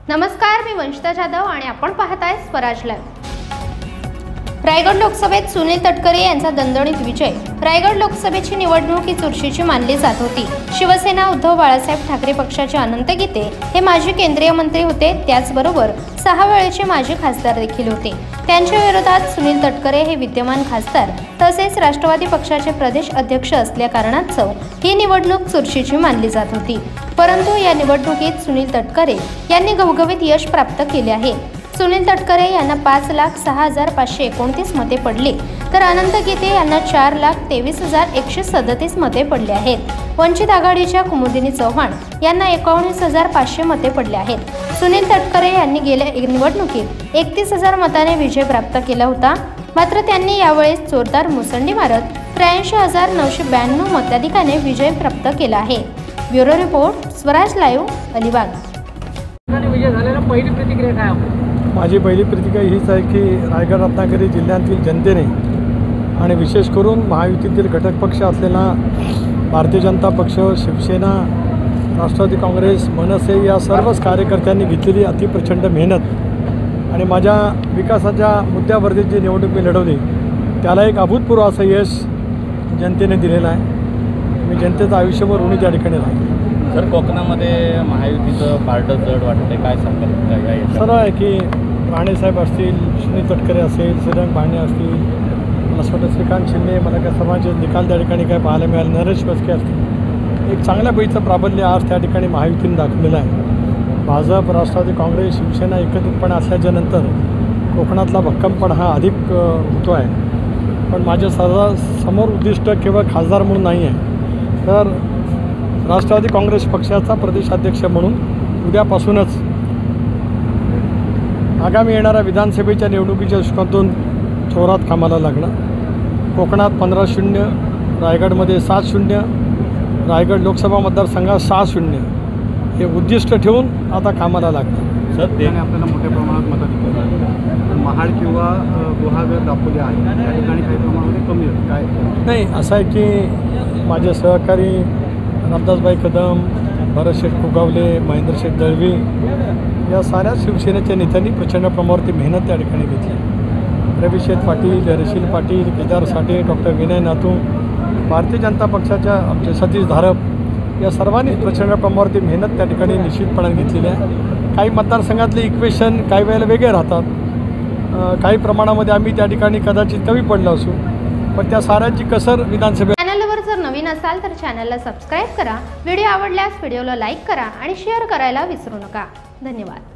नमस्कार, मी वंशिता जाधव आणि आपण पाहताय स्वराज लाईव्ह। रायगड लोकसभेत सुनील तटकरे यांचा दणदणीत विजय। रायगड लोकसभेची निवडणूक ही चुरशीची मानली जात होती। शिवसेना उद्धव बाळासाहेब ठाकरे पक्षाचे अनंत गीते हे माजी केंद्रीय मंत्री होते, त्याचबरोबर 6 वेळेचे माजी खासदार देखील होते। त्यांच्या विरोधात सुनील तटकरे हे विद्यमान खासदार तसेच राष्ट्रवादी पक्षाचे प्रदेश अध्यक्ष असल्या कारणास्तव ही निवडणूक चुरशीची मानली जात होती। परंतु या निवडणुकीत सुनील तटकरे यांनी घवघवीत यश प्राप्त केले आहे। सुनील तटकरे यांना 5,06,529 मते पडली, तर अनंत गीते यांना 4,23,137 मते पडली आहेत। वंचित आघाडीच्या कुमुदिनी चव्हाण यांना 19,500 मते पडले आहेत। सुनील तटकरे यांनी गेल्या निवडणुकीत 31,000 मताने विजय प्राप्त केला होता, मात्र त्यांनी यावेळेस जोरदार मुसंडी मारत 83,992 मताधिकाने विजय प्राप्त केला आहे। Bureau report, Swaraj live, Alibag. विजय झालेला पहिली प्रतिक्रिया काय आहे? माझी पहिली प्रतिक्रिया हीच आहे की रायगड रत्नागिरी जिल्ह्यातील जनतेने आणि विशेष करून महायुतीतील घटक पक्ष असलेला भारतीय जनता पक्ष, शिवसेना, राष्ट्रवादी काँग्रेस, मनसे या सर्वच कार्यकर्त्यांनी घेतलेली अतिप्रचंड मेहनत आणि माझ्या विकासाच्या मुद्द्यावरती जी निवडणूक मी लढवली त्याला एक अभूतपूर्व असं यश जनतेने दिलेलं आहे। मी जनतेचं आयुष्यभर ऋणी त्या ठिकाणी राहील। सर, कोकणामध्ये महायुतीचं पारडं जड वाटते, काय सांगाल? सरळ आहे की राणेसाहेब असतील, सुनील तटकरे असेल, श्रीरंग बाणे असतील, मला असं वाटतं श्रीकांत शिंदे, मला काय सर्वांचे निकाल त्या ठिकाणी काय पाहायला मिळाले, नरेश बसके असतील, एक चांगल्या पैचं प्राबल्य आज त्या ठिकाणी महायुतीने दाखवलेलं आहे। भाजप, राष्ट्रवादी काँग्रेस, शिवसेना एकत्रितपणे असल्याच्या नंतर कोकणातला भक्कमपणा हा अधिक होतो आहे। पण माझ्या समोर उद्दिष्ट केवळ खासदार म्हणून नाही आहे, तर राष्ट्रवादी काँग्रेस पक्षाचा प्रदेशाध्यक्ष म्हणून उद्यापासूनच आगामी येणाऱ्या विधानसभेच्या निवडणुकीच्या दृष्टिकोनातून जोरात कामाला लागणं। कोकणात 15-0, रायगडमध्ये 7-0, रायगड लोकसभा मतदारसंघात 6-0 हे उद्दिष्ट ठेवून आता कामाला लागतं। सर, त्याने आपल्याला मोठ्या प्रमाणात मदत महाड किंवा गुहागर दाखवले आहे, त्या ठिकाणी काही प्रमाणामध्ये कमी आहे काय? नाही, असं आहे की माझे सहकारी रामदासभाई कदम, भरतशेठ कुगावले, महेंद्रशेठ दळवी या साऱ्या शिवसेनेच्या नेत्यांनी प्रचंड प्रमाणावरती मेहनत त्या ठिकाणी घेतली। रविशेठ पाटील, हरिशील पाटील, केदार साठे, डॉक्टर विनय नातू, भारतीय जनता पक्षाच्या आमचे सतीश धारप या सर्वांनी प्रचंड प्रमाणावरती मेहनत त्या ठिकाणी निश्चितपणे घेतलेली आहे। काही मतदारसंघातले इक्वेशन काही वेळेला वेगळे राहतात, काही प्रमाणामध्ये आम्ही त्या ठिकाणी कदाचित कमी पडलो असू, पण त्या साऱ्यांची कसर विधानसभेत। चॅनलवर जर नवीन असाल तर चॅनलला सबस्क्राइब करा, व्हिडिओ आवडल्यास व्हिडिओला लाईक करा आणि शेअर करायला विसरू नका। धन्यवाद।